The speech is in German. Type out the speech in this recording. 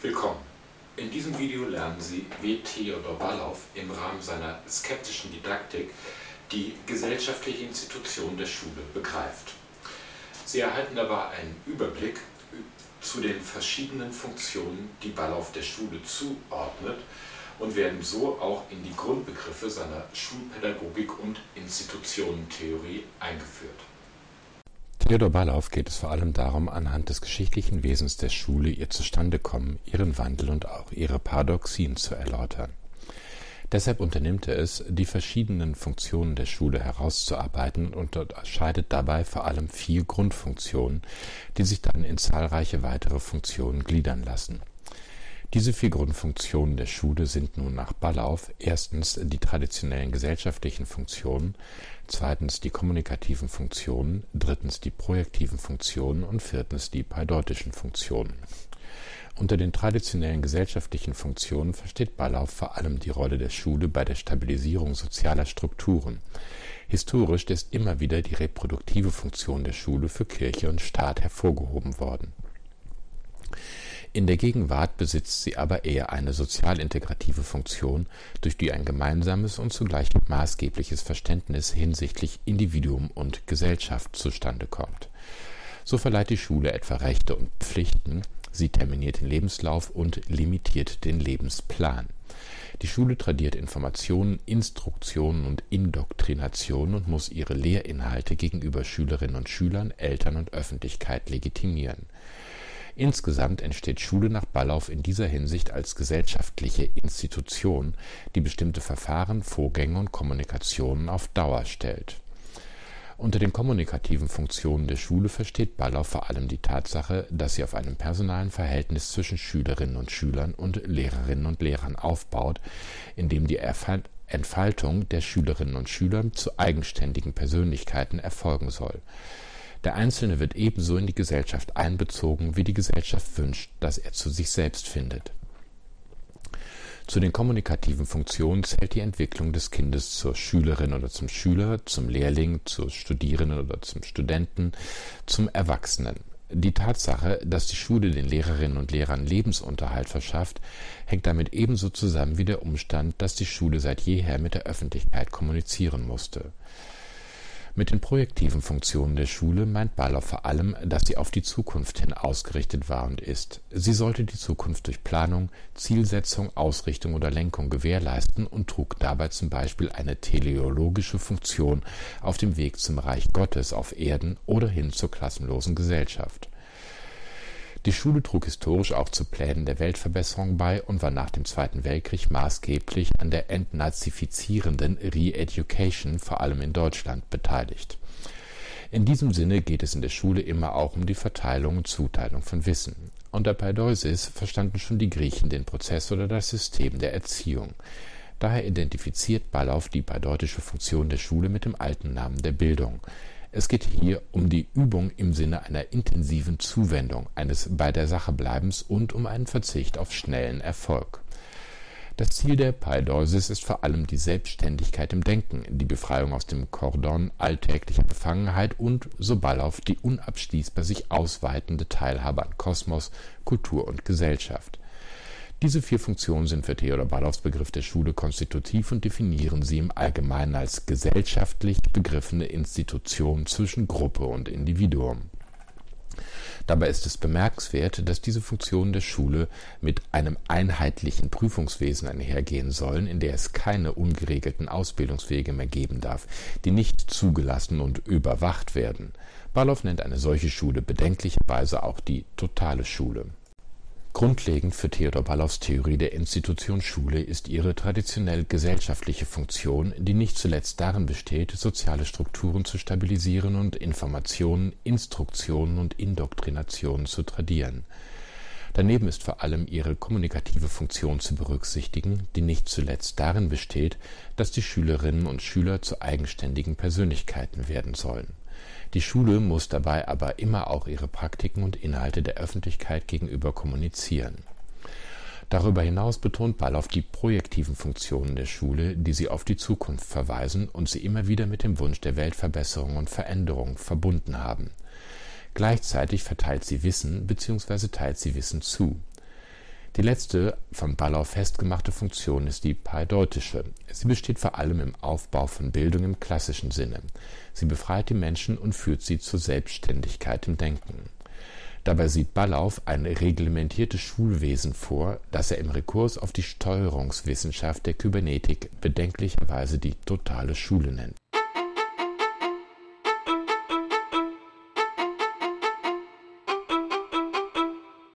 Willkommen! In diesem Video lernen Sie, wie Theodor Ballow im Rahmen seiner skeptischen Didaktik die gesellschaftliche Institution der Schule begreift. Sie erhalten dabei einen Überblick zu den verschiedenen Funktionen, die Ballow der Schule zuordnet, und werden so auch in die Grundbegriffe seiner Schulpädagogik und Institutionentheorie eingeführt. Theodor Ballow geht es vor allem darum, anhand des geschichtlichen Wesens der Schule, ihr Zustandekommen, ihren Wandel und auch ihre Paradoxien zu erläutern. Deshalb unternimmt er es, die verschiedenen Funktionen der Schule herauszuarbeiten und unterscheidet dabei vor allem 4 Grundfunktionen, die sich dann in zahlreiche weitere Funktionen gliedern lassen. Diese 4 Grundfunktionen der Schule sind nun nach Ballow erstens die traditionellen gesellschaftlichen Funktionen, zweitens die kommunikativen Funktionen, drittens die projektiven Funktionen und viertens die paideutischen Funktionen. Unter den traditionellen gesellschaftlichen Funktionen versteht Ballow vor allem die Rolle der Schule bei der Stabilisierung sozialer Strukturen. Historisch ist immer wieder die reproduktive Funktion der Schule für Kirche und Staat hervorgehoben worden. In der Gegenwart besitzt sie aber eher eine sozial-integrative Funktion, durch die ein gemeinsames und zugleich maßgebliches Verständnis hinsichtlich Individuum und Gesellschaft zustande kommt. So verleiht die Schule etwa Rechte und Pflichten, sie terminiert den Lebenslauf und limitiert den Lebensplan. Die Schule tradiert Informationen, Instruktionen und Indoktrinationen und muss ihre Lehrinhalte gegenüber Schülerinnen und Schülern, Eltern und Öffentlichkeit legitimieren. Insgesamt entsteht Schule nach Ballow in dieser Hinsicht als gesellschaftliche Institution, die bestimmte Verfahren, Vorgänge und Kommunikationen auf Dauer stellt. Unter den kommunikativen Funktionen der Schule versteht Ballow vor allem die Tatsache, dass sie auf einem personalen Verhältnis zwischen Schülerinnen und Schülern und Lehrerinnen und Lehrern aufbaut, in dem die Entfaltung der Schülerinnen und Schüler zu eigenständigen Persönlichkeiten erfolgen soll. Der Einzelne wird ebenso in die Gesellschaft einbezogen, wie die Gesellschaft wünscht, dass er zu sich selbst findet. Zu den kommunikativen Funktionen zählt die Entwicklung des Kindes zur Schülerin oder zum Schüler, zum Lehrling, zur Studierenden oder zum Studenten, zum Erwachsenen. Die Tatsache, dass die Schule den Lehrerinnen und Lehrern Lebensunterhalt verschafft, hängt damit ebenso zusammen wie der Umstand, dass die Schule seit jeher mit der Öffentlichkeit kommunizieren musste. Mit den projektiven Funktionen der Schule meint Ballow vor allem, dass sie auf die Zukunft hin ausgerichtet war und ist. Sie sollte die Zukunft durch Planung, Zielsetzung, Ausrichtung oder Lenkung gewährleisten und trug dabei zum Beispiel eine teleologische Funktion auf dem Weg zum Reich Gottes auf Erden oder hin zur klassenlosen Gesellschaft. Die Schule trug historisch auch zu Plänen der Weltverbesserung bei und war nach dem Zweiten Weltkrieg maßgeblich an der entnazifizierenden Re-Education, vor allem in Deutschland, beteiligt. In diesem Sinne geht es in der Schule immer auch um die Verteilung und Zuteilung von Wissen. Unter Paideusis verstanden schon die Griechen den Prozess oder das System der Erziehung. Daher identifiziert Ballow die paideutische Funktion der Schule mit dem alten Namen der Bildung. Es geht hier um die Übung im Sinne einer intensiven Zuwendung, eines bei der Sache Bleibens und um einen Verzicht auf schnellen Erfolg. Das Ziel der Paideusis ist vor allem die Selbstständigkeit im Denken, die Befreiung aus dem Kordon alltäglicher Befangenheit und, so Ballow, die unabschließbar sich ausweitende Teilhabe an Kosmos, Kultur und Gesellschaft. Diese 4 Funktionen sind für Theodor Ballows Begriff der Schule konstitutiv und definieren sie im Allgemeinen als gesellschaftlich begriffene Institution zwischen Gruppe und Individuum. Dabei ist es bemerkenswert, dass diese Funktionen der Schule mit einem einheitlichen Prüfungswesen einhergehen sollen, in der es keine ungeregelten Ausbildungswege mehr geben darf, die nicht zugelassen und überwacht werden. Ballow nennt eine solche Schule bedenklicherweise auch die totale Schule. Grundlegend für Theodor Ballows Theorie der Institution Schule ist ihre traditionell gesellschaftliche Funktion, die nicht zuletzt darin besteht, soziale Strukturen zu stabilisieren und Informationen, Instruktionen und Indoktrinationen zu tradieren. Daneben ist vor allem ihre kommunikative Funktion zu berücksichtigen, die nicht zuletzt darin besteht, dass die Schülerinnen und Schüler zu eigenständigen Persönlichkeiten werden sollen. Die Schule muss dabei aber immer auch ihre Praktiken und Inhalte der Öffentlichkeit gegenüber kommunizieren. Darüber hinaus betont Ballow die projektiven Funktionen der Schule, die sie auf die Zukunft verweisen und sie immer wieder mit dem Wunsch der Weltverbesserung und Veränderung verbunden haben. Gleichzeitig verteilt sie Wissen bzw. teilt sie Wissen zu. Die letzte von Ballow festgemachte Funktion ist die paideutische. Sie besteht vor allem im Aufbau von Bildung im klassischen Sinne. Sie befreit die Menschen und führt sie zur Selbstständigkeit im Denken. Dabei sieht Ballow ein reglementiertes Schulwesen vor, das er im Rekurs auf die Steuerungswissenschaft der Kybernetik bedenklicherweise die totale Schule nennt.